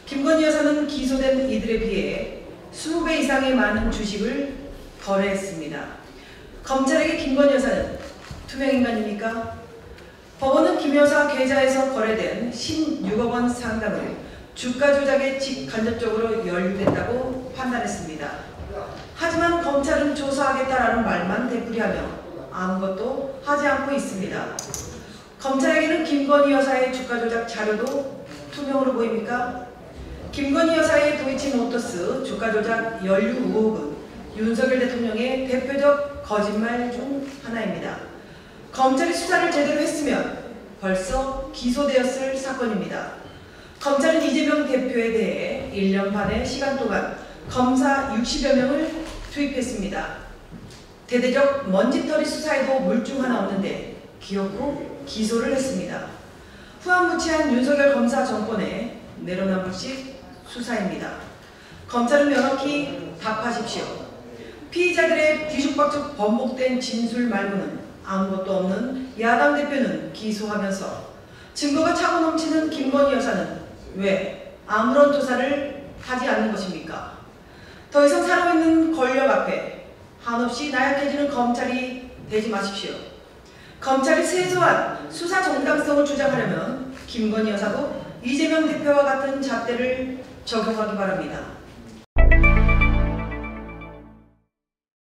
김건희 여사는 기소된 이들에 비해 20배 이상의 많은 주식을 거래했습니다. 검찰에게 김건희 여사는 투명인간입니까? 법원은 김 여사 계좌에서 거래된 16억 원 상당을 주가 조작에 직간접적으로 연루됐다고 판단했습니다. 하지만 검찰은 조사하겠다라는 말만 되풀이하며 아무것도 하지 않고 있습니다. 검찰에게는 김건희 여사의 주가 조작 자료도 투명으로 보입니까? 김건희 여사의 도이치모터스 주가 조작 연루 의혹은 윤석열 대통령의 대표적 거짓말 중 하나입니다. 검찰이 수사를 제대로 했으면 벌써 기소되었을 사건입니다. 검찰은 이재명 대표에 대해 1년 반의 시간 동안 검사 60여 명을 투입했습니다. 대대적 먼지털이 수사에도 물중 하나 없는데 기어코 기소를 했습니다. 후한무치한 윤석열 검사 정권의 내로남불식 수사입니다. 검찰은 명확히 답하십시오. 피의자들의 뒤죽박죽 번복된 진술 말고는 아무것도 없는 야당 대표는 기소하면서 증거가 차고 넘치는 김건희 여사는 왜 아무런 조사를 하지 않는 것입니까? 더 이상 살아있는 권력 앞에 한없이 나약해지는 검찰이 되지 마십시오. 검찰이 세소한 수사 정당성을 주장하려면 김건희 여사도 이재명 대표와 같은 잣대를 적용하기 바랍니다.